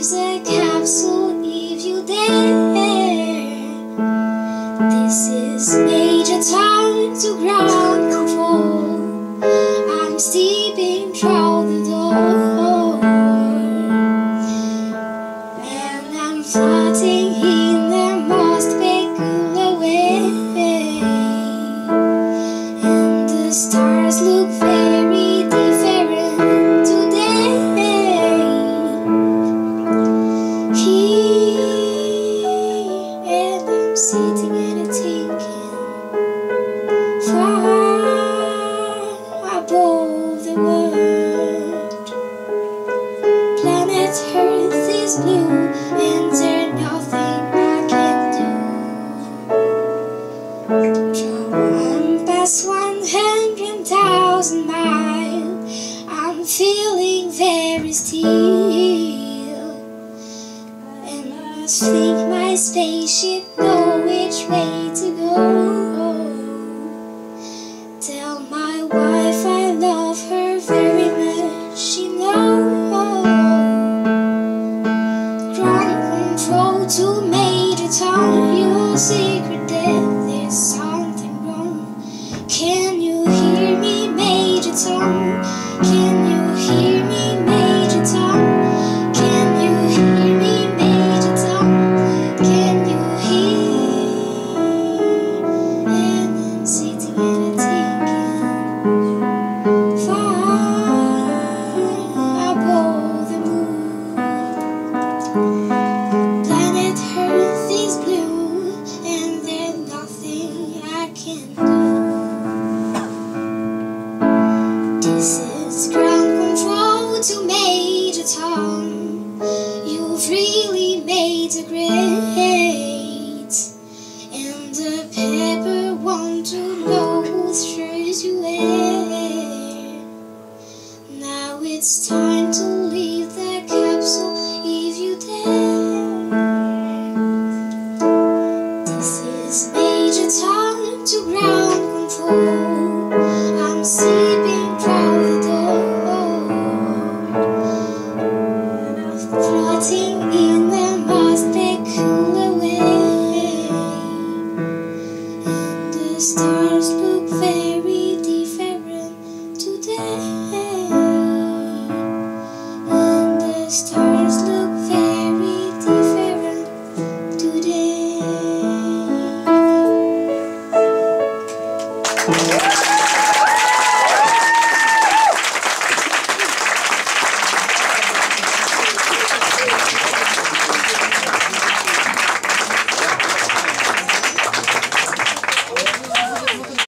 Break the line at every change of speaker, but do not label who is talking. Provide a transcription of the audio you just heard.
is a capsule if you dare. This is Major Tom to ground control. I'm stepping through the door, and I'm floating in the most peculiar way, and the stars look very different today. Here, and I'm sitting and thinking, far above the world. Planet Earth is blue, and there's nothing I can do. I'm past 100,000 miles. I'm feeling very still, and I think my spaceship knows which way to go. Tell my wife I love her very much, she knows. Ground control to Major Tom, your secret that there's something wrong. Can you hear me, Major Tom? Can you hear me, Major Tom? Can you hear me, Major Tom? Can you hear? And I'm sitting and thinking, far above the moon. Planet Earth is blue, and there's nothing I can do. This is ground control to Major Tom. You've really made a great